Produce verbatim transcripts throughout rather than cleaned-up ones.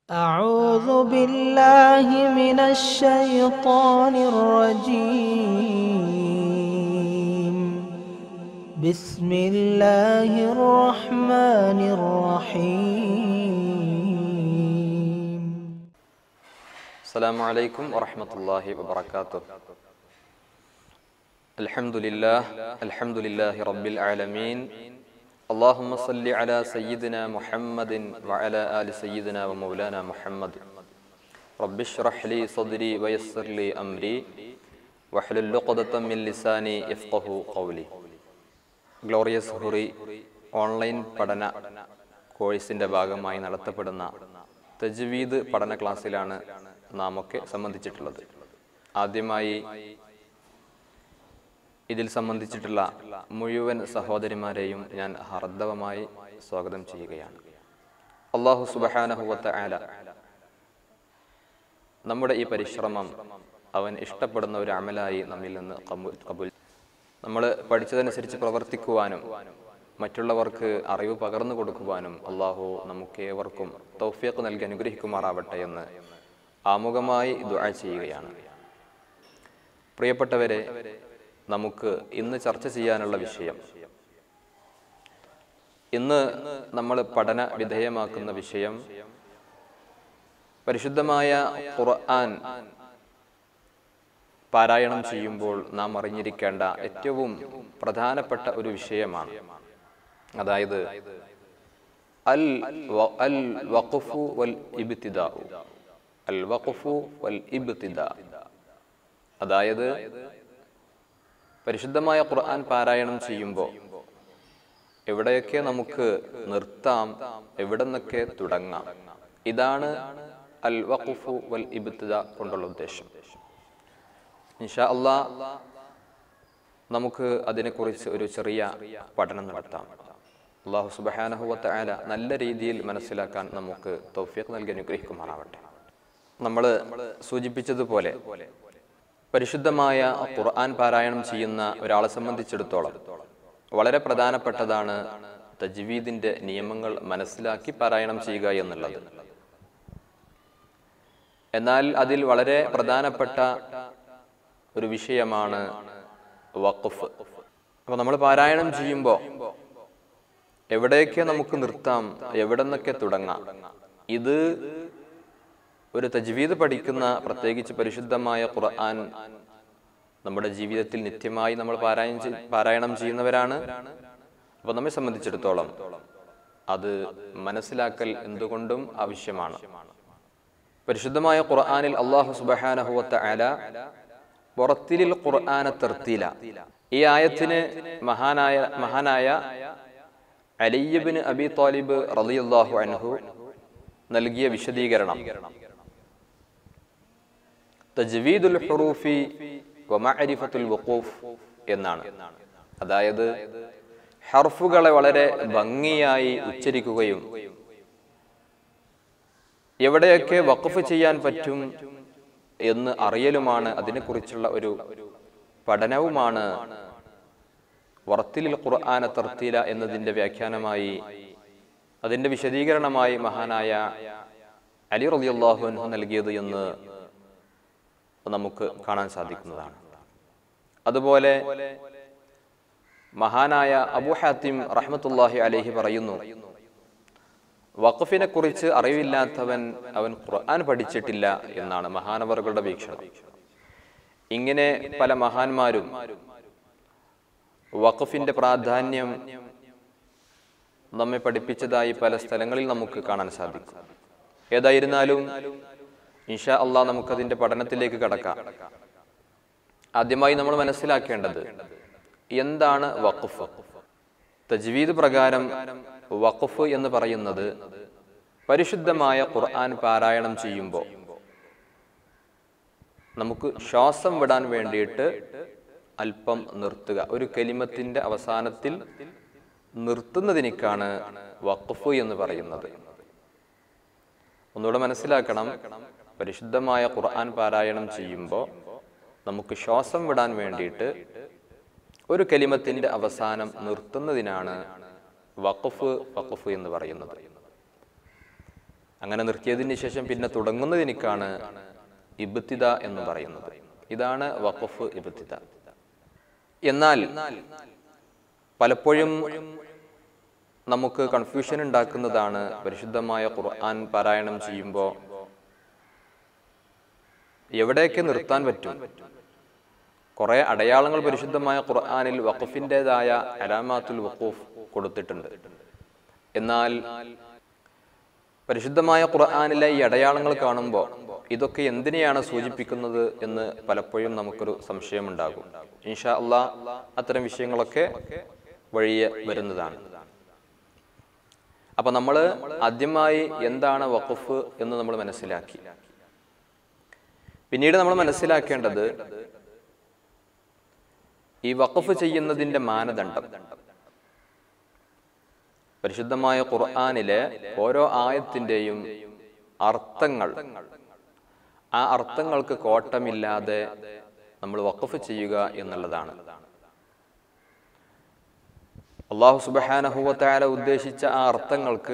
أعوذ بالله من الشيطان الرجيم بسم الله الرحمن الرحيم السلام عليكم ورحمة الله وبركاته. الحمد لله الحمد لله رب العالمين. اللهم صل على سيدنا محمد وعلى آل سيدنا ومولانا محمد. رب اشرح لي صدري ويسر لي أمري واحلل عقدة من لساني يفقهوا قولي. Glorious ഹുറി online പഠന കോഴ്സിൻ്റെ ഭാഗമായി നടത്തപ്പെടുന്ന തജ്വീദ് പഠന ക്ലാസ്സിലാണ് നാം ഒക്കെ സംബന്ധിച്ചിട്ടുള്ളത്. ആദ്യമായി ഇതിൽ സംബന്ധിച്ചിട്ടുള്ള മുഴുവൻ സഹോദരിമാരെയും ഞാൻ ഹാർദവമായി സ്വാഗതം ചെയ്യുകയാണ്. അല്ലാഹു സുബ്ഹാനഹു വ തആല നമ്മുടെ ഈ പരിശ്രമം അവൻ ഇഷ്ടപ്പെടുന്ന ഒരു അമലായി നമ്മിൽ നിന്ന് കബൂൽ നമ്മൾ പഠിച്ചതനുസരിച്ച് പ്രവർത്തിക്കുവാനും മറ്റുള്ളവർക്ക് അറിവ് പകർന്നു കൊടുക്കുവാനും അള്ളാഹു നമുക്കേവർക്കും തൗഫീഖ് നൽകി അനുഗ്രഹിക്കുമാറാവട്ടെ എന്ന് ആമുഖമായി ദുആ ചെയ്യുകയാണ്. പ്രിയപ്പെട്ടവരെ, നമുക്ക് ഇന്ന് ചർച്ച ചെയ്യാനുള്ള വിഷയം, ഇന്ന് നമ്മൾ പഠന വിധേയമാക്കുന്ന വിഷയം പരിശുദ്ധമായ ഖുർആൻ പാരായണം ചെയ്യുമ്പോൾ നാം അറിഞ്ഞിരിക്കേണ്ട ഏറ്റവും പ്രധാനപ്പെട്ട ഒരു വിഷയമാണ്. അതായത് അൽ അൽ വഖഫു വൽ ഇബ്തിദാ അൽ വഖഫു വൽ ഇബ്തിദാ അതായത് പരിശുദ്ധമായ ഖുർആൻ പാരായണം ചെയ്യുമ്പോൾ എവിടെയൊക്കെ നമുക്ക് നിർത്താം, എവിടെ നിന്നൊക്കെ തുടങ്ങാം, ഇതാണ് അൽ വഖഫു വൽ ഇബ്തിദാ കൊണ്ടുള്ള ഉദ്ദേശം. ഇൻഷാ അല്ലാഹ് നമുക്ക് അതിനെക്കുറിച്ച് ഒരു ചെറിയ പഠനം നടത്താം. അല്ലാഹു സുബ്ഹാനഹു വ തആല നല്ല രീതിയിൽ മനസ്സിലാക്കാൻ നമുക്ക് തൗഫീഖ് നൽകി അനുഗ്രഹിക്കുമാറാവട്ടെ. നമ്മൾ സൂചിപ്പിച്ചതുപോലെ പരിശുദ്ധമായ ഖുർആൻ പാരായണം ചെയ്യുന്ന ഒരാളെ സംബന്ധിച്ചിടത്തോളം വളരെ പ്രധാനപ്പെട്ടതാണ് തജ്വീദിന്റെ നിയമങ്ങൾ മനസ്സിലാക്കി പാരായണം ചെയ്യുക എന്നുള്ളത്. എന്നാൽ അതിൽ വളരെ പ്രധാനപ്പെട്ട ഒരു വിഷയമാണ് വഖഫ്. അപ്പൊ നമ്മൾ പാരായണം ചെയ്യുമ്പോൾ എവിടെയൊക്കെ നമുക്ക് നിർത്താം, എവിടെ നിന്നൊക്കെ തുടങ്ങാം, ഇത് ഒരു തജ്വീദ് പഠിക്കുന്ന, പ്രത്യേകിച്ച് പരിശുദ്ധമായ ഖുർആൻ നമ്മുടെ ജീവിതത്തിൽ നിത്യമായി നമ്മൾ പാരായണം പാരായണം ചെയ്യുന്നവരാണ്. അപ്പൊ നമ്മെ സംബന്ധിച്ചിടത്തോളം അത് മനസ്സിലാക്കൽ എന്തുകൊണ്ടും ആവശ്യമാണ്. പരിശുദ്ധമായ ഖുർആനിൽ അല്ലാഹു സുബ്ഹാനഹു വ തആല വറത്തിലിൽ ഖുർആന തർത്തീല, ഈ ആയത്തിന് മഹാനായ മഹാനായ അലി ഇബ്നു അബി ത്വാലിബ് റളിയല്ലാഹു അൻഹു നൽകിയ വിശദീകരണം തജ്വീദുൽ ഹുറൂഫി വ മഅരിഫത്തുൽ വഖൂഫ് എന്നാണ്. അതായത് ഹർഫുകളെ വളരെ ഭംഗിയായി ഉച്ചരിക്കുകയും എവിടെയൊക്കെ വഖഫ് ചെയ്യാൻ പറ്റും എന്ന് അറിയലുമാണ്, അതിനെക്കുറിച്ചുള്ള ഒരു പഠനവുമാണ് വറത്തിലിൽ ഖുർആന തർത്തീല എന്നതിൻ്റെ വ്യാഖ്യാനമായി, അതിൻ്റെ വിശദീകരണമായി മഹാനായ അലി റളിയല്ലാഹു അൻഹു നൽകിയത് എന്ന് നമുക്ക് കാണാൻ സാധിക്കുന്നതാണ്. അതുപോലെ മഹാനായ അബൂ ഹാത്തിം റഹ്മത്തുള്ളാഹി അലൈഹി പറയുന്നു, വഖഫിനെ കുറിച്ച് അറിവില്ലാത്തവൻ അവൻ ഖുർആൻ പഠിച്ചിട്ടില്ല എന്നാണ് മഹാനവറുകളുടെ വീക്ഷണം. ഇങ്ങനെ പല മഹാന്മാരും വഖഫിന്റെ പ്രാധാന്യം നമ്മെ പഠിപ്പിച്ചതായി പല സ്ഥലങ്ങളിൽ നമുക്ക് കാണാൻ സാധിക്കും. ഏതായിരുന്നാലും ഇൻഷാ അല്ലാഹ് നമുക്കതിന്റെ പഠനത്തിലേക്ക് കടക്കാം. ആദ്യമായി നമ്മൾ മനസ്സിലാക്കേണ്ടത് എന്താണ് വഖഫ്. തജ്വീദ് പ്രകാരം വഖഫ് എന്ന് പറയുന്നത് പരിശുദ്ധമായ ഖുർആൻ പാരായണം ചെയ്യുമ്പോൾ നമുക്ക് ശ്വാസം വിടാൻ വേണ്ടിയിട്ട് അല്പം നിർത്തുക, ഒരു കലിമത്തിന്റെ അവസാനത്തിൽ നിർത്തുന്നതിനേക്കാണ് വഖഫ് എന്ന് പറയുന്നത്. ഒന്നുകൂടെ മനസ്സിലാക്കണം, പരിശുദ്ധമായ ഖുർആൻ പാരായണം ചെയ്യുമ്പോൾ നമുക്ക് ശ്വാസം വിടാൻ വേണ്ടിയിട്ട് ഒരു കലിമത്തിന്റെ അവസാനം നിർത്തുന്നതിനാണ് വഖഫ് വഖഫ് എന്ന് പറയുന്നത്. അങ്ങനെ നിർത്തിയതിന് ശേഷം പിന്നെ തുടങ്ങുന്നതിനേക്കാണ് ഇബ്തിദ എന്ന് പറയുന്നത്. ഇതാണ് വഖഫ് ഇബ്തിദ. എന്നാൽ പലപ്പോഴും നമുക്ക് കൺഫ്യൂഷൻ ഉണ്ടാക്കുന്നതാണ് പരിശുദ്ധമായ ഖുർആൻ പാരായണം ചെയ്യുമ്പോൾ എവിടെയൊക്കെ നിർത്താൻ പറ്റും. കുറെ അടയാളങ്ങൾ പരിശുദ്ധമായ ഖുർആനിൽ വഖഫിൻ്റെതായ അലാമാത്തുൽ വഖൂഫ് കൊടുത്തിട്ടുണ്ട്. എന്നാൽ പരിശുദ്ധമായ ഖുർആനിലെ ഈ അടയാളങ്ങൾ കാണുമ്പോൾ ഇതൊക്കെ എന്തിനെയാണ് സൂചിപ്പിക്കുന്നത് എന്ന് പലപ്പോഴും നമുക്കൊരു സംശയമുണ്ടാകും. ഇൻഷാ അല്ലാഹ് അത്തരം വിഷയങ്ങളൊക്കെ വഴിയെ വരുന്നതാണ്. അപ്പൊ നമ്മൾ ആദ്യമായി എന്താണ് വഖഫ് എന്ന് നമ്മൾ മനസ്സിലാക്കി. പിന്നീട് നമ്മൾ മനസ്സിലാക്കേണ്ടത് ഈ വഖഫ് ചെയ്യുന്നതിന്റെ മാനദണ്ഡം. പരിശുദ്ധമായ ഖുർആനിലെ ഓരോ ആയത്തിന്റെയും അർത്ഥങ്ങൾ, ആ അർത്ഥങ്ങൾക്ക് കോട്ടമില്ലാതെ നമ്മൾ വഖഫ് ചെയ്യുക എന്നുള്ളതാണ്. അല്ലാഹു സുബ്ഹാനഹു വ തആല ഉദ്ദേശിച്ച ആ അർത്ഥങ്ങൾക്ക്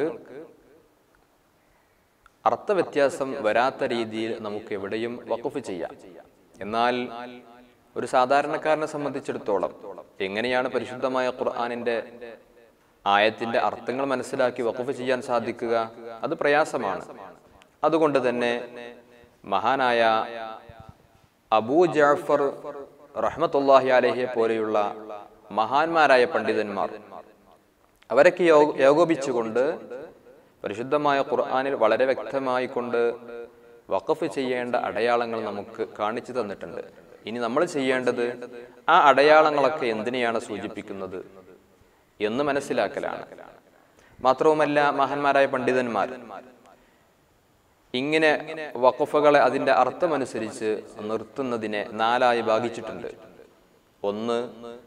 അർത്ഥവ്യത്യാസം വരാത്ത രീതിയിൽ നമുക്ക് എവിടെയും വഖഫ് ചെയ്യാം. എന്നാൽ ഒരു സാധാരണക്കാരനെ സംബന്ധിച്ചിടത്തോളം എങ്ങനെയാണ് പരിശുദ്ധമായ ഖുർആനിന്റെ ആയത്തിന്റെ അർത്ഥങ്ങൾ മനസ്സിലാക്കി വഖഫ് ചെയ്യാൻ സാധിക്കുക? അത് പ്രയാസമാണ്. അതുകൊണ്ട് തന്നെ മഹാനായ അബൂ ജഅഫർ റഹ്മത്തുള്ളാഹി അലൈഹിയെ പോലെയുള്ള മഹാന്മാരായ പണ്ഡിതന്മാർ അവരൊക്കെ ഏകോപിച്ചുകൊണ്ട് പരിശുദ്ധമായ ഖുർആനിൽ വളരെ വ്യക്തമായി കൊണ്ട് വഖഫ് ചെയ്യേണ്ട അടയാളങ്ങൾ നമുക്ക് കാണിച്ചു തന്നിട്ടുണ്ട്. ഇനി നമ്മൾ ചെയ്യേണ്ടത് ആ അടയാളങ്ങളൊക്കെ എന്തിനെയാണ് സൂചിപ്പിക്കുന്നത് എന്ന് മനസ്സിലാക്കലാണ്. മാത്രവുമല്ല, മഹാന്മാരായ പണ്ഡിതന്മാർ ഇങ്ങനെ വഖഫുകളെ അതിന്റെ അർത്ഥമനുസരിച്ച് നിർത്തുന്നതിനെ നാലായി ഭാഗിച്ചിട്ടുണ്ട്. ഒന്ന്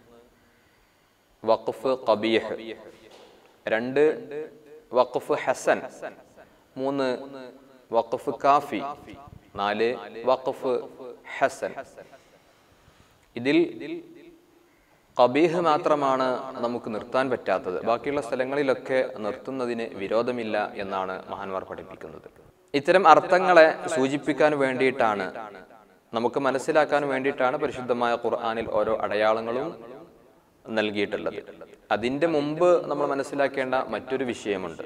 വഖഫ് ഖബീഹ്, രണ്ട് വഖഫ് ഹസൻ, മൂന്ന് വഖഫ് കാഫി, നാല് വഖഫ് ഹസൻ. ഇതിൽ ഖബീഹ് മാത്രമാണ് നമുക്ക് നിർത്താൻ പറ്റാത്തത്. ബാക്കിയുള്ള സ്ഥലങ്ങളിലൊക്കെ നിർത്തുന്നതിന് വിരോധമില്ല എന്നാണ് മഹാന്മാർ പഠിപ്പിക്കുന്നത്. ഇത്തരം അർത്ഥങ്ങളെ സൂചിപ്പിക്കാൻ വേണ്ടിയിട്ടാണ്, നമുക്ക് മനസ്സിലാക്കാൻ വേണ്ടിയിട്ടാണ് പരിശുദ്ധമായ ഖുർആനിൽ ഓരോ അടയാളങ്ങളും നൽകിയിട്ടുള്ളത്. അതിന്റെ മുമ്പ് നമ്മൾ മനസ്സിലാക്കേണ്ട മറ്റൊരു വിഷയമുണ്ട്.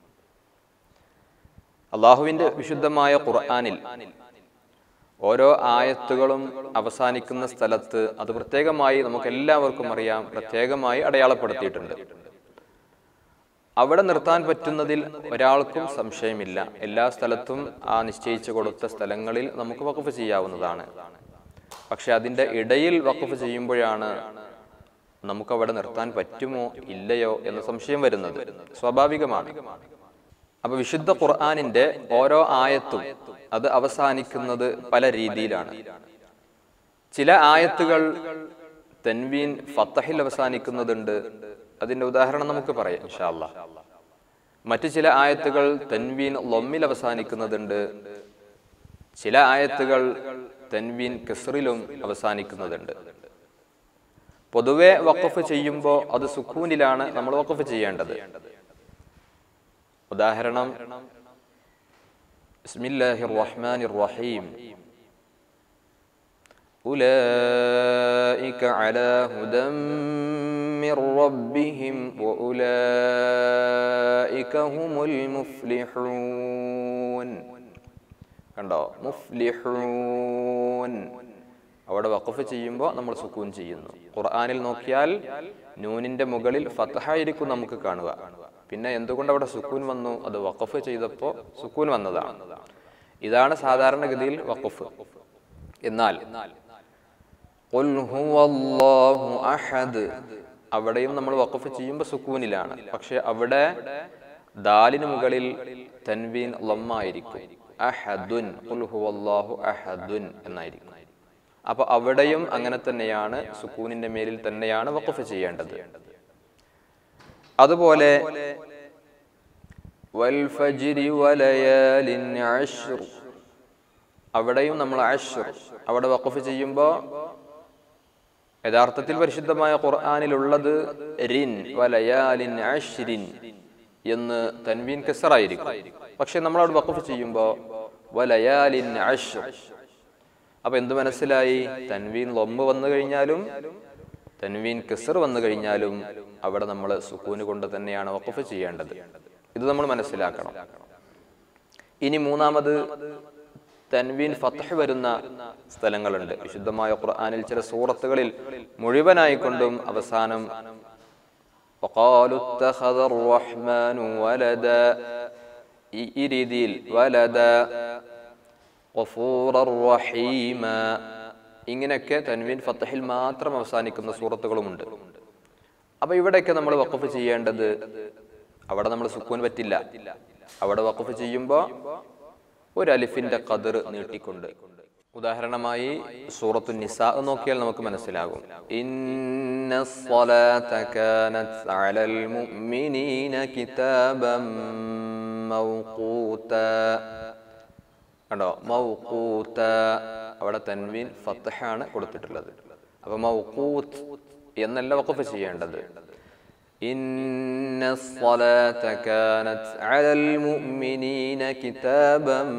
അള്ളാഹുവിന്റെ വിശുദ്ധമായ ഖുർആനിൽ ഓരോ ആയത്തുകളും അവസാനിക്കുന്ന സ്ഥലത്ത് അത് പ്രത്യേകമായി നമുക്ക് എല്ലാവർക്കും അറിയാം, പ്രത്യേകമായി അടയാളപ്പെടുത്തിയിട്ടുണ്ട്. അവിടെ നിർത്താൻ പറ്റുന്നതിൽ ഒരാൾക്കും സംശയമില്ല. എല്ലാ സ്ഥലത്തും ആ നിശ്ചയിച്ചു കൊടുത്ത സ്ഥലങ്ങളിൽ നമുക്ക് വഖഫ് ചെയ്യാവുന്നതാണ്. പക്ഷെ അതിന്റെ ഇടയിൽ വഖഫ് ചെയ്യുമ്പോഴാണ് നമുക്കവിടെ നിർത്താൻ പറ്റുമോ ഇല്ലയോ എന്ന സംശയം വരുന്നത്. സ്വാഭാവികമാണ്. അപ്പൊ വിശുദ്ധ ഖുർആനിന്റെ ഓരോ ആയത്തും അത് അവസാനിക്കുന്നത് പല രീതിയിലാണ്. ചില ആയത്തുകൾ തൻവീൻ ഫത്തഹിൽ അവസാനിക്കുന്നതുണ്ട്. അതിന്റെ ഉദാഹരണം നമുക്ക് പറയാം ഇൻഷാ അല്ലാഹ്. മറ്റു ചില ആയത്തുകൾ തൻവീൻ ലമ്മിൽ അവസാനിക്കുന്നതുണ്ട്. ചില ആയത്തുകൾ തൻവീൻ കസ്റിലും അവസാനിക്കുന്നതുണ്ട്. പൊതുവെ വഖഫ് ചെയ്യുമ്പോൾ അത് സുക്കൂനിലാണ് നമ്മൾ വഖഫ് ചെയ്യേണ്ടത്. ഉദാഹരണം, ബിസ്മില്ലാഹിർ റഹ്മാനിർ റഹീം, ഉലൈക അലാ ഹുദം മിർ റബ്ബിഹിം വഉലൈക ഹുമുൽ മുഫ്ലിഹൂൻ. കണ്ടോ, മുഫ്ലിഹൂൻ. അവിടെ വഖഫ് ചെയ്യുമ്പോൾ നമ്മൾ സുക്കൂൻ ചെയ്യുന്നു. ഖുർആനിൽ നോക്കിയാൽ നൂനിന്റെ മുകളിൽ ഫത്ഹായിരിക്കും നമുക്ക് കാണുക. പിന്നെ എന്തുകൊണ്ട് അവിടെ സുക്കൂൻ വന്നു? അത് വഖഫ് ചെയ്തപ്പോൾ സുക്കൂൻ വന്നതാണ്. ഇതാണ് സാധാരണഗതിയിൽ വഖഫ്. എന്നാൽ ഖുൽ ഹുവല്ലാഹു അഹദ്, അവിടെയും നമ്മൾ വഖഫ് ചെയ്യുമ്പോൾ സുക്കൂനിലാണ്. പക്ഷെ അവിടെ ദാലിന് മുകളിൽ തൻവീൻ ലമ്മായിരിക്കും. അഹദുൻ, ഖുൽ ഹുവല്ലാഹു അഹദുൻ എന്നായിരിക്കും. അപ്പൊ അവിടെയും അങ്ങനെ തന്നെയാണ്, സുക്കൂനിന്റെ മേലിൽ തന്നെയാണ് വഖഫ് ചെയ്യേണ്ടത്. അതുപോലെ വൽ ഫജ്രി വലയാലിൻ അശ്ർ, അവിടെയും നമ്മൾ അശ്ർ അവിടെ വഖഫ് ചെയ്യുമ്പോൾ യഥാർത്ഥത്തിൽ പരിശുദ്ധമായ ഖുർആനിലുള്ളത് റിൻ വലയാലിൻ അശ്രിൻ എന്ന് തൻവീൻ കസറായിരിക്കും. പക്ഷെ നമ്മളവിടെ വഖഫ് ചെയ്യുമ്പോൾ വലയാലിൻ അശ്ർ, അപ്പൊ എന്ത് മനസ്സിലായി? തൻവീൻ ലൊമ്പ് വന്നു കഴിഞ്ഞാലും തൻവീൻ കസർ വന്നു കഴിഞ്ഞാലും അവിടെ നമ്മൾ സുക്കൂന് കൊണ്ട് തന്നെയാണ് വഖഫ് ചെയ്യേണ്ടത്. ഇത് നമ്മൾ മനസ്സിലാക്കണം. ഇനി മൂന്നാമത്, തൻവീൻ ഫത്ഹ് വരുന്ന സ്ഥലങ്ങളുണ്ട്. വിശുദ്ധമായ ഖുർആനിൽ ചില സൂറത്തുകളിൽ മുഴുവനായിക്കൊണ്ടും അവസാനം വഖാലു ഇത്തഖദ അർ-റഹ്മാനു വലദ, ഈ രീതിയിൽ വലദ ഗഫൂറർ റഹീമ, ഇങ്ങനെയൊക്കെ തൻവീൻ ഫത്ഹിൽ മാത്രം അവസാനിക്കുന്ന സൂറത്തുകളുമുണ്ട്. അപ്പൊ ഇവിടെയൊക്കെ നമ്മൾ വഖഫ് ചെയ്യേണ്ടത്, അവിടെ നമ്മൾ സുക്കൂൻ പറ്റില്ല. അവിടെ വഖഫ് ചെയ്യുമ്പോൾ ഒരു അലിഫിന്റെ ഖദർ നീട്ടിക്കൊണ്ട്. ഉദാഹരണമായി സൂറത്തു നിസാ നോക്കിയാൽ നമുക്ക് മനസ്സിലാകും. ഇന്നസ്സലാത കാനത് അലൽ മുഅ്മിനീന കിതാബൻ മൗഖൂത, കണ്ടോ? മൗഖൂത, അവിടെ തൻവീൻ ഫത്ഹാണ് കൊടുത്തിട്ടുള്ളത്. അപ്പൊ മൗഖൂത്ത് എന്നല്ല വഖഫ് ചെയ്യേണ്ടത്. ഇന്നസ്സലാത കാനത് അലൽ മുഅ്മിനീന കിതാബൻ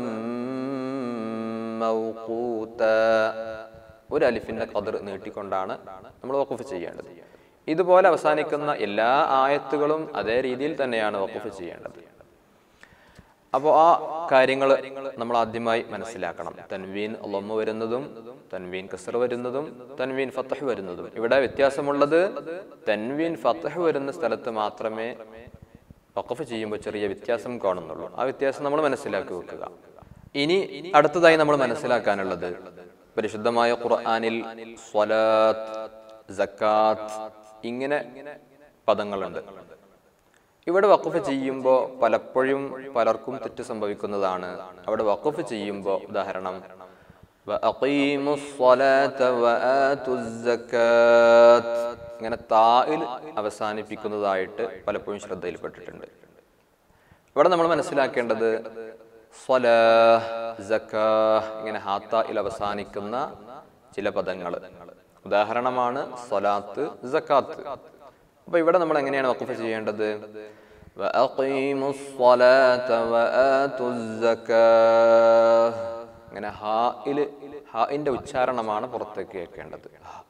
മൗഖൂത, ഒരു അലിഫിന്റെ ഖദർ നീട്ടിക്കൊണ്ടാണ് നമ്മൾ വഖഫ് ചെയ്യേണ്ടത്. ഇതുപോലെ അവസാനിക്കുന്ന എല്ലാ ആയത്തുകളും അതേ രീതിയിൽ തന്നെയാണ് വഖഫ് ചെയ്യേണ്ടത്. അപ്പോൾ ആ കാര്യങ്ങൾ നമ്മൾ ആദ്യമായി മനസ്സിലാക്കണം. തൻവീൻ ലൊമ്മ വരുന്നതും തൻവീൻ കസർ വരുന്നതും തൻവീൻ ഫത്ഹ് വരുന്നതും. ഇവിടെ വ്യത്യാസമുള്ളത് തൻവീൻ ഫത്ഹ് വരുന്ന സ്ഥലത്ത് മാത്രമേ വഖഫ് ചെയ്യുമ്പോൾ ചെറിയ വ്യത്യാസം കാണുന്നുള്ളൂ. ആ വ്യത്യാസം നമ്മൾ മനസ്സിലാക്കി വെക്കുക. ഇനി അടുത്തതായി നമ്മൾ മനസ്സിലാക്കാനുള്ളത്, പരിശുദ്ധമായ ഖുർആനിൽ സ്വലാത്ത്, സക്കാത്ത് ഇങ്ങനെ പദങ്ങളുണ്ട്. ഇവിടെ വഖഫ് ചെയ്യുമ്പോൾ പലപ്പോഴും പലർക്കും തെറ്റ് സംഭവിക്കുന്നതാണ്. അവിടെ വഖഫ് ചെയ്യുമ്പോൾ ഉദാഹരണം ഇങ്ങനെ തായിൽ അവസാനിപ്പിക്കുന്നതായിട്ട് പലപ്പോഴും ശ്രദ്ധയിൽപ്പെട്ടിട്ടുണ്ട്. ഇവിടെ നമ്മൾ മനസ്സിലാക്കേണ്ടത് സ്വലാഹ്, സക്കാഹ് ഇങ്ങനെ ഹാത്തായിൽ അവസാനിക്കുന്ന ചില പദങ്ങൾ. ഉദാഹരണമാണ് സ്വലാത്ത്, സക്കാത്ത്. അപ്പൊ ഇവിടെ നമ്മൾ എങ്ങനെയാണ് വഖഫ് ചെയ്യേണ്ടത്? അങ്ങനെ ഹായില് ഹാഇന്റെ ഉച്ചാരണമാണ് പുറത്തേക്ക് കേൾക്കേണ്ടത്.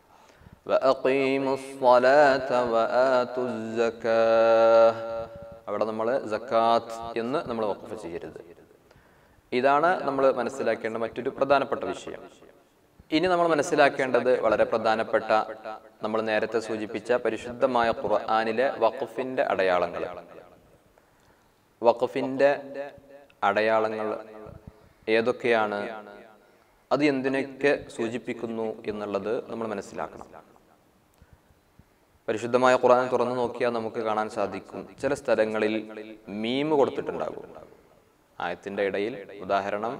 അവിടെ നമ്മൾ സക്കാത്ത് എന്ന് നമ്മൾ വഖഫ് ചെയ്യരുത്. ഇതാണ് നമ്മൾ മനസ്സിലാക്കേണ്ട മറ്റൊരു പ്രധാനപ്പെട്ട വിഷയം. ഇനി നമ്മൾ മനസ്സിലാക്കേണ്ടത് വളരെ പ്രധാനപ്പെട്ട, നമ്മൾ നേരത്തെ സൂചിപ്പിച്ച പരിശുദ്ധമായ ഖുർആനിലെ വഖഫിന്റെ അടയാളങ്ങൾ. വഖഫിന്റെ അടയാളങ്ങൾ ഏതൊക്കെയാണ്, അത് എന്തിനൊക്കെ സൂചിപ്പിക്കുന്നു എന്നുള്ളത് നമ്മൾ മനസ്സിലാക്കണം. പരിശുദ്ധമായ ഖുർആൻ തുറന്നു നോക്കിയാൽ നമുക്ക് കാണാൻ സാധിക്കും, ചില സ്ഥലങ്ങളിൽ മീം കൊടുത്തിട്ടുണ്ടാകും ആയത്തിന്റെ ഇടയിൽ. ഉദാഹരണം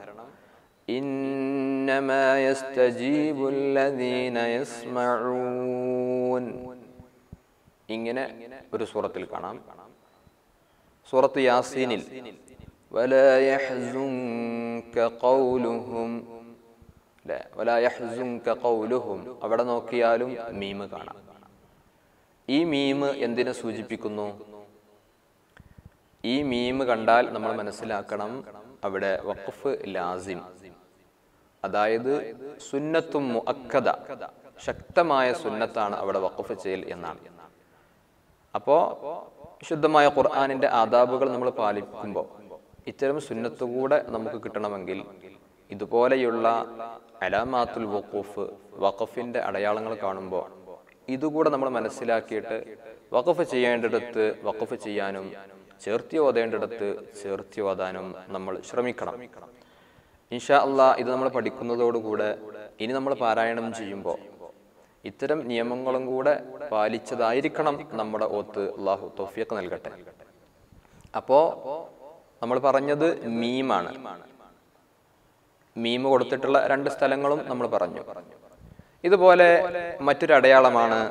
ഇന്നമാ യസ്തജീബുല്ലദീന യസ്മഊൻ, ഇങ്ങനെ ഒരു സൂറത്തിൽ കാണാം. സൂറത്ത് യാസീനിൽ വലാ യഹ്സുൻക ഖൗലുഹും, ലാ വലാ യഹ്സുൻക ഖൗലുഹും, അവിടെ നോക്കിയാലും മീം കാണാം. ഈ മീം എന്തിനെ സൂചിപ്പിക്കുന്നു? ഈ മീം കണ്ടാൽ നമ്മൾ മനസ്സിലാക്കണം അവിടെ വഖഫ് ലാസിം, അതായത് സുന്നത്തും മുഅക്കദ, ശക്തമായ സുന്നത്താണ് അവിടെ വഖഫ് ചെയ്യൽ എന്നാണ്. അപ്പോ ശുദ്ധമായ ഖുർആനിന്റെ ആദാബുകൾ നമ്മൾ പാലിക്കുമ്പോൾ ഇത്തരം സുന്നത്ത് കൂടെ നമുക്ക് കിട്ടണമെങ്കിൽ ഇതുപോലെയുള്ള അലാമാത്തുൽ വഖൂഫ്, വഖഫിന്റെ അടയാളങ്ങൾ കാണുമ്പോൾ ഇതുകൂടെ നമ്മൾ മനസ്സിലാക്കിയിട്ട് വഖഫ് ചെയ്യേണ്ടിടത്ത് വഖഫ് ചെയ്യാനും ചേർത്തി ഓതേണ്ടിടത്ത് ചേർത്തി ഓതാനും നമ്മൾ ശ്രമിക്കണം. ഇൻഷാ അല്ലാഹ് ഇത് നമ്മൾ പഠിക്കുന്നതോടുകൂടെ ഇനി നമ്മൾ പാരായണം ചെയ്യുമ്പോൾ ഇത്തരം നിയമങ്ങളും കൂടെ പാലിച്ചതായിരിക്കണം നമ്മുടെ ഓത്ത്. അല്ലാഹു തൗഫീഖ് നൽകട്ടെ. അപ്പോ നമ്മൾ പറഞ്ഞത് മീമാണ്. മീം കൊടുത്തിട്ടുള്ള രണ്ട് സ്ഥലങ്ങളും നമ്മൾ പറഞ്ഞു. ഇതുപോലെ മറ്റൊരു അടയാളമാണ്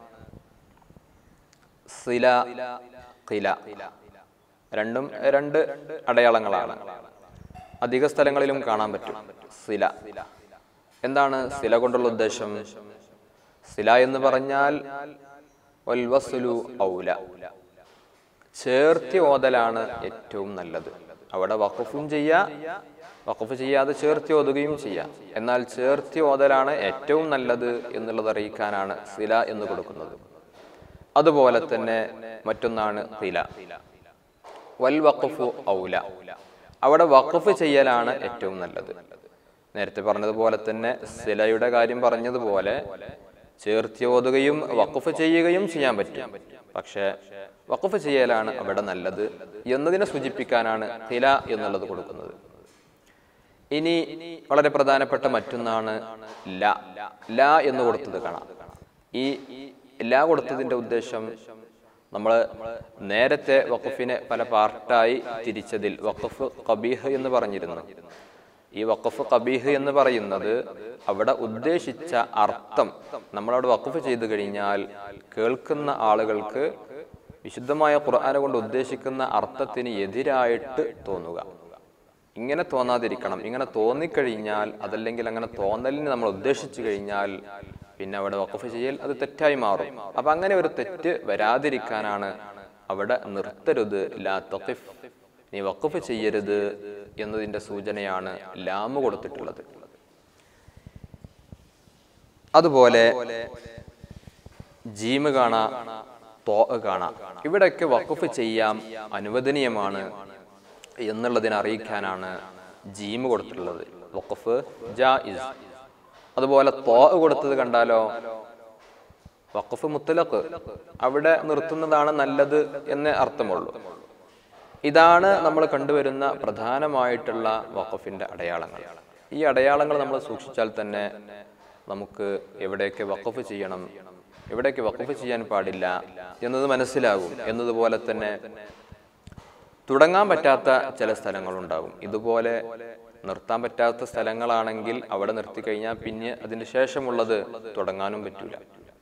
സില, ഖില. രണ്ടും രണ്ട് അടയാളങ്ങളാണ്. അധിക സ്ഥലങ്ങളിലും കാണാൻ പറ്റും സില. എന്താണ് സില കൊണ്ടുള്ള ഉദ്ദേശം? സില എന്ന് പറഞ്ഞാൽ വൽ വസ്ലു ഔല, ചേർത്തി ഓതലാണ് ഏറ്റവും നല്ലത്. അവിടെ വഖഫും ചെയ്യാ, വഖഫ് ചെയ്യാതെ ചേർത്തി ഓതുകയും ചെയ്യാം. എന്നാൽ ചേർത്തി ഓതലാണ് ഏറ്റവും നല്ലത് എന്നുള്ളത് അറിയിക്കാനാണ് സില എന്ന് കൊടുക്കുന്നത്. അതുപോലെ തന്നെ മറ്റൊന്നാണ് ഖില. വൽ വഖഫു ഔല, അവിടെ വഖഫ് ചെയ്യലാണ് ഏറ്റവും നല്ലത്. നേരത്തെ പറഞ്ഞതുപോലെ തന്നെ സിലയുടെ കാര്യം പറഞ്ഞതുപോലെ ചേർത്തി ഓതുകയും വഖഫ് ചെയ്യുകയും ചെയ്യാൻ പറ്റും. പക്ഷെ വഖഫ് ചെയ്യലാണ് അവിടെ നല്ലത് എന്നതിനെ സൂചിപ്പിക്കാനാണ് ഖില എന്നുള്ളത് കൊടുക്കുന്നത്. ഇനി വളരെ പ്രധാനപ്പെട്ട മറ്റൊന്നാണ് ല. ല എന്ന് കൊടുത്തത് കാണാം. ഈ ല കൊടുത്തതിന്റെ ഉദ്ദേശം, നമ്മൾ നേരത്തെ വഖഫിനെ പല പാർട്ടായി തിരിച്ചതിൽ വഖഫ് ഖബീഹ് എന്ന് പറഞ്ഞിരുന്നു. ഈ വഖഫ് ഖബീഹ് എന്ന് പറയുന്നത് അവിടെ ഉദ്ദേശിച്ച അർത്ഥം നമ്മളവിടെ വഖഫ് ചെയ്തു കഴിഞ്ഞാൽ കേൾക്കുന്ന ആളുകൾക്ക് വിശുദ്ധമായ ഖുർആനെ കൊണ്ട് ഉദ്ദേശിക്കുന്ന അർത്ഥത്തിന് എതിരായിട്ട് തോന്നുക. ഇങ്ങനെ തോന്നാതിരിക്കണം. ഇങ്ങനെ തോന്നിക്കഴിഞ്ഞാൽ, അതല്ലെങ്കിൽ അങ്ങനെ തോന്നലിന് നമ്മൾ ഉദ്ദേശിച്ചു കഴിഞ്ഞാൽ പിന്നെ അവിടെ വഖഫ് ചെയ്യൽ അത് തെറ്റായി മാറും. അപ്പൊ അങ്ങനെ ഒരു തെറ്റ് വരാതിരിക്കാനാണ് അവിടെ നിർത്തരുത്, ലാ തഖിഫ്, നീ വഖഫ് ചെയ്യരുത് എന്നതിന്റെ സൂചനയാണ് ലാമ് കൊടുത്തിട്ടുള്ളത്. അതുപോലെ ജീമ് കാണാ, തോ കാണാ, ഇവിടെയൊക്കെ വഖഫ് ചെയ്യാം, അനുവദനീയമാണ് എന്നുള്ളതിനെ അറിയിക്കാനാണ് ജീമ് കൊടുത്തിട്ടുള്ളത്. വഖഫ് ജായിസ്. അതുപോലെ തോ കൊടുത്തത് കണ്ടാലോ, വഖഫ് മുത്തലഖ്, അവിടെ നിർത്തുന്നതാണ് നല്ലത് എന്നേ അർത്ഥമുള്ളൂ. ഇതാണ് നമ്മൾ കണ്ടുവരുന്ന പ്രധാനമായിട്ടുള്ള വഖഫിന്റെ അടയാളങ്ങൾ. ഈ അടയാളങ്ങൾ നമ്മൾ സൂക്ഷിച്ചാൽ തന്നെ നമുക്ക് എവിടെയൊക്കെ വഖഫ് ചെയ്യണം, എവിടെയൊക്കെ വഖഫ് ചെയ്യാൻ പാടില്ല എന്നത് മനസ്സിലാകും. എന്നതുപോലെ തന്നെ തുടങ്ങാൻ പറ്റാത്ത ചില സ്ഥലങ്ങളുണ്ടാകും. ഇതുപോലെ നിർത്താൻ പറ്റാത്ത സ്ഥലങ്ങളാണെങ്കിൽ അവിടെ നിർത്തി കഴിഞ്ഞാൽ പിന്നെ അതിന് ശേഷമുള്ളത് തുടങ്ങാനും പറ്റൂല.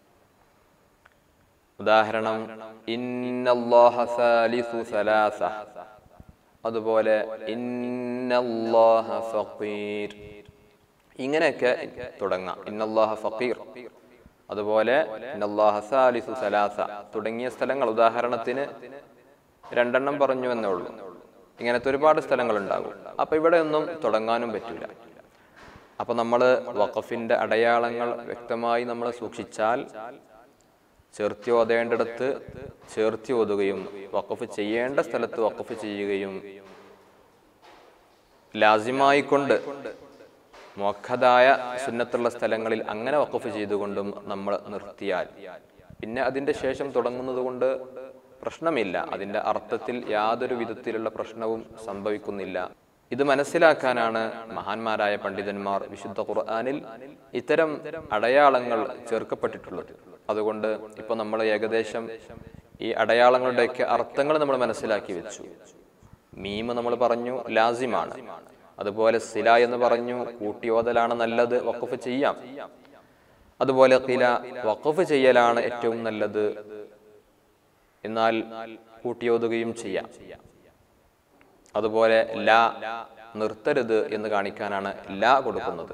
ഉദാഹരണം, ഇന്നല്ലാഹ സാലിസു സലാസ, അതുപോലെ ഇന്നല്ലാഹ ഫഖീർ, ഇങ്ങനെയൊക്കെ തുടങ്ങാം. ഇന്നല്ലാഹ ഫഖീർ, അതുപോലെ ഇന്നല്ലാഹ സാലിസു സലാസ തുടങ്ങിയ സ്ഥലങ്ങൾ ഉദാഹരണത്തിന് രണ്ടെണ്ണം പറഞ്ഞു എന്നേ ഉള്ളൂ. ഇങ്ങനത്തെ ഒരുപാട് സ്ഥലങ്ങൾ ഉണ്ടാകും. അപ്പൊ ഇവിടെ ഒന്നും തുടങ്ങാനും പറ്റില്ല. അപ്പൊ നമ്മൾ വഖഫിന്റെ അടയാളങ്ങൾ വ്യക്തമായി നമ്മൾ സൂക്ഷിച്ചാൽ ചേർത്തി ഓതേണ്ടിടത്ത് ചേർത്തി ഓതുകയും വഖഫ് ചെയ്യേണ്ട സ്ഥലത്ത് വഖഫ് ചെയ്യുകയും ലാസിമായിക്കൊണ്ട് മുഅഖദായ സുന്നത്തുള്ള സ്ഥലങ്ങളിൽ അങ്ങനെ വഖഫ് ചെയ്തുകൊണ്ടും നമ്മൾ നിർത്തിയാൽ പിന്നെ അതിന്റെ ശേഷം തുടങ്ങുന്നത് കൊണ്ട് പ്രശ്നമില്ല. അതിന്റെ അർത്ഥത്തിൽ യാതൊരു വിധത്തിലുള്ള പ്രശ്നവും സംഭവിക്കുന്നില്ല. ഇത് മനസ്സിലാക്കാനാണ് മഹാന്മാരായ പണ്ഡിതന്മാർ വിശുദ്ധ ഖുർആനിൽ ഇത്തരം അടയാളങ്ങൾ ചേർക്കപ്പെട്ടിട്ടുള്ളത്. അതുകൊണ്ട് ഇപ്പൊ നമ്മൾ ഏകദേശം ഈ അടയാളങ്ങളുടെയൊക്കെ അർത്ഥങ്ങൾ നമ്മൾ മനസ്സിലാക്കി വെച്ചു. മീമ് നമ്മൾ പറഞ്ഞു ലാസിമാണ്. അതുപോലെ സില എന്ന് പറഞ്ഞു, കൂട്ടിയോതലാണ് നല്ലത്, വഖഫ് ചെയ്യാം. അതുപോലെ ഖില, വഖഫ് ചെയ്യലാണ് ഏറ്റവും നല്ലത്, എന്നാൽ കൂട്ടിയോതുകയും ചെയ്യാം. അതുപോലെ ലാ, നിർത്തരുത് എന്ന് കാണിക്കാനാണ് ലാ കൊടുക്കുന്നത്.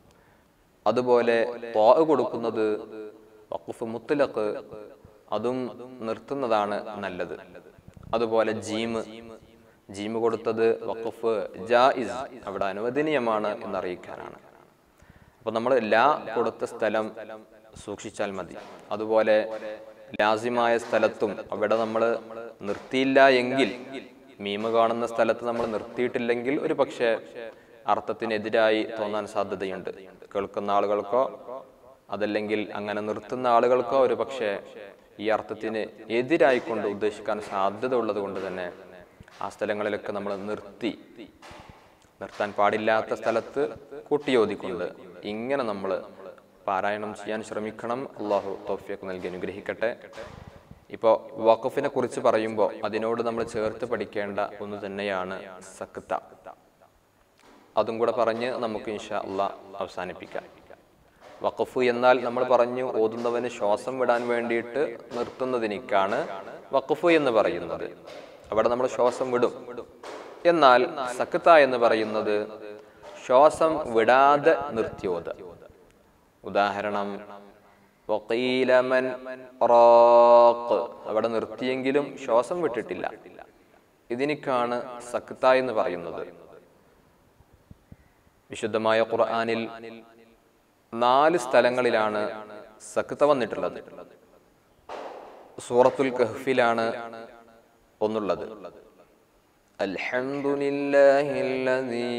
അതുപോലെ ത്വാ കൊടുക്കുന്നത് വഖഫ് മുത്ലഖ്, അതും നിർത്തുന്നതാണ് നല്ലത്. അതുപോലെ ജീമ്, ജീമ് കൊടുത്തത് വഖഫ് ജായിസ്, അവിടെ അനുവദനീയമാണ് എന്നറിയിക്കാനാണ്. അപ്പൊ നമ്മൾ ലാ കൊടുത്ത സ്ഥലം സൂക്ഷിച്ചാൽ മതി. അതുപോലെ ലാസിമായ സ്ഥലത്തും അവിടെ നമ്മൾ നിർത്തിയില്ല എങ്കിൽ, മീമ് കാണുന്ന സ്ഥലത്ത് നമ്മൾ നിർത്തിയിട്ടില്ലെങ്കിൽ ഒരു പക്ഷേ അർത്ഥത്തിനെതിരായി തോന്നാൻ സാധ്യതയുണ്ട്. കേൾക്കുന്ന ആളുകൾക്കോ അതല്ലെങ്കിൽ അങ്ങനെ നിർത്തുന്ന ആളുകൾക്കോ ഒരു പക്ഷേ ഈ അർത്ഥത്തിന് എതിരായിക്കൊണ്ട് ഉദ്ദേശിക്കാൻ സാധ്യത ഉള്ളത് കൊണ്ട് തന്നെ ആ സ്ഥലങ്ങളിലൊക്കെ നമ്മൾ നിർത്തി, നിർത്താൻ പാടില്ലാത്ത സ്ഥലത്ത് കൂട്ടിയോതിക്കൊണ്ട് ഇങ്ങനെ നമ്മൾ പാരായണം ചെയ്യാൻ ശ്രമിക്കണം. അള്ളാഹു തൗഫീഖ് നൽകി അനുഗ്രഹിക്കട്ടെ. ഇപ്പോൾ വഖഫിനെ കുറിച്ച് പറയുമ്പോൾ അതിനോട് നമ്മൾ ചേർത്ത് പഠിക്കേണ്ട ഒന്ന് തന്നെയാണ് സക്ത. അതും കൂടെ പറഞ്ഞ് നമുക്ക് ഇൻഷാ അള്ളാഹ് അവസാനിപ്പിക്കാം. വഖഫ് എന്നാൽ നമ്മൾ പറഞ്ഞു ഓതുന്നവന് ശ്വാസം വിടാൻ വേണ്ടിയിട്ട് നിർത്തുന്നതിനേക്കാണ് വഖഫ് എന്ന് പറയുന്നത്. അവിടെ നമ്മൾ ശ്വാസം വിടും. എന്നാൽ സക്ത എന്ന് പറയുന്നത് ശ്വാസം വിടാതെ നിർത്തിയോത്. ഉദാഹരണം, വഖീല മൻ റാഖ് അവിടെ നിർത്തിയെങ്കിലും ശ്വാസം വിട്ടിട്ടില്ല. ഇതിനിക്കാണ് സക്ത എന്ന് പറയുന്നത്. വിശുദ്ധമായ ഖുർആനിൽ നാല് സ്ഥലങ്ങളിലാണ് സക്ത വന്നിട്ടുള്ളത്. സൂറത്തുൽ കഹ്ഫിലാണ് ഒന്നുള്ളത്. അൽഹംദുലില്ലാഹില്ലദീ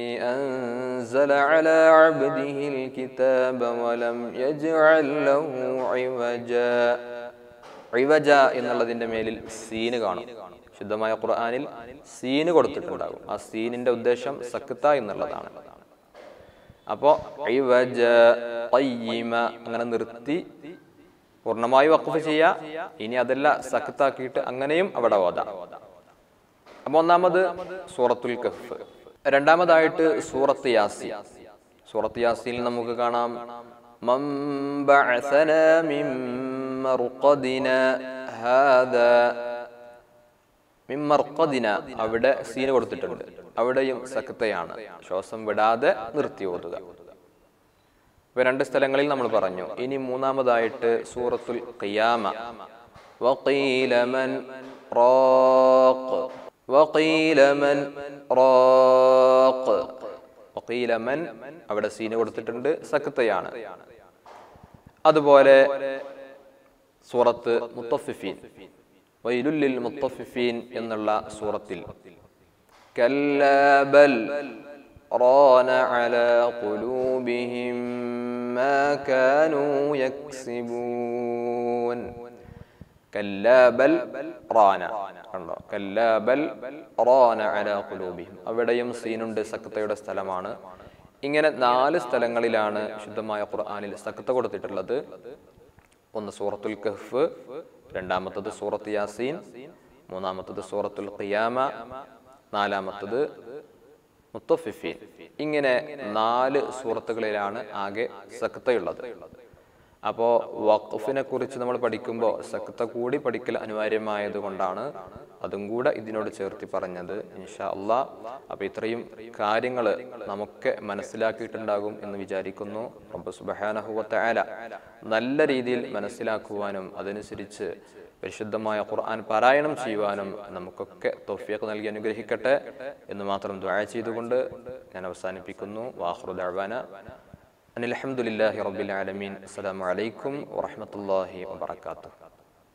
അൻസല അലാ അബ്ദിഹിൽ കിതാബ വലം യജ്അൽ ലഹു ഇവജ. ഇവജ എന്നുള്ളതിന്റെ മേലിൽ സീന് കാണും. ശുദ്ധമായ ഖുർആനിൽ സീന് കൊടുത്തിട്ടുണ്ടാകും. ആ സീനിന്റെ ഉദ്ദേശം സക്ത എന്നുള്ളതാണ്. അപ്പോ ഇവജ ഖയ്യിമ അങ്ങനെ നിർത്തി പൂർണ്ണമായി വഖഫ് ചെയ്യാ. ഇനി അതല്ല സക്താക്കിയിട്ട് അങ്ങനെയും അവിടെ ഓതാം. അപ്പൊ ഒന്നാമത് സൂറത്തുൽ കഹ്ഫ്. രണ്ടാമതായിട്ട് സൂറത്ത് യാസീൻ. സൂറത്ത് യാസീനിൽ നമുക്ക് കാണാം മൻ ബഅസനാ മിൻ മർഖദിനാ ഹാദാ. മിൻ മർഖദിനാ അവിടെ സീന് കൊടുത്തിട്ടുണ്ട്. അവിടെയും സക്തയാണ്. ശ്വാസം വിടാതെ നിർത്തി ഓതുക. ഇപ്പൊ രണ്ട് സ്ഥലങ്ങളിൽ നമ്മൾ പറഞ്ഞു. ഇനി മൂന്നാമതായിട്ട് സൂറത്തുൽ ഖിയാമ. വഖീല മൻ റാഖ് വഖീല മൻ റാഖ്. വഖീല മൻ അവിടെ സീന് കൊടുത്തിട്ടുണ്ട്, സക്തയാണ്. അതുപോലെ സൂറത്ത് മുത്തഫിഫീൻ വൈലുൽ ലിൽ മുത്തഫിഫീൻ എന്നുള്ള സൂറത്തിൽ കല്ലാ ബൽ റാന അലാ ഖുലൂബിഹിം മാ കാനൂ യക്സിബൂൻ. കല്ലാ ബൽ റാന കണ്ടോ, കല്ലാ ബൽ റാന അലാ ഖുലൂബിഹിം. അവിടെയും സീനുണ്ട്, സക്തയുടെ സ്ഥലമാണ്. ഇങ്ങനെ നാല് സ്ഥലങ്ങളിലാണ് ശുദ്ധമായ ഖുർആനിൽ സക്ത കൊടുത്തിട്ടുള്ളത്. ഒന്ന് സൂറത്തുൽ കഹ്ഫ്, രണ്ടാമത്തത് സൂറത്ത് യാസീൻ, മൂന്നാമത്തത് സൂറത്തുൽ ഖിയാമ, നാലാമത്തത് മുത്തഫിഫീൻ. ഇങ്ങനെ നാല് സൂറത്തുകളിലാണ് ആകെ സക്തയുള്ളത്. അപ്പോൾ വഖഫിനെ കുറിച്ച് നമ്മൾ പഠിക്കുമ്പോൾ സക്ത കൂടി പഠിക്കൽ അനിവാര്യമായത് കൊണ്ടാണ് അതും കൂടെ ഇതിനോട് ചേർത്തി പറഞ്ഞത്. ഇൻഷാ അള്ളാഹ്. അപ്പോൾ ഇത്രയും കാര്യങ്ങൾ നമുക്ക് മനസ്സിലാക്കിയിട്ടുണ്ടാകും എന്ന് വിചാരിക്കുന്നു. റബ്ബ് സുബ്ഹാനഹു വ തആല നല്ല രീതിയിൽ മനസ്സിലാക്കുവാനും അതനുസരിച്ച് പരിശുദ്ധമായ ഖുർആൻ പാരായണം ചെയ്യുവാനും നമുക്കൊക്കെ തൗഫീഖ് നൽകി അനുഗ്രഹിക്കട്ടെ എന്ന് മാത്രം ദുആ ചെയ്തുകൊണ്ട് ഞാൻ അവസാനിപ്പിക്കുന്നു. വാഖിറു ദഅവാന അനിൽ ഹംദുലില്ലാഹി റബ്ബിൽ ആലമീൻ. അസ്സലാമു അലൈക്കും വറഹ്മത്തുള്ളാഹി വബറകാതുഹു.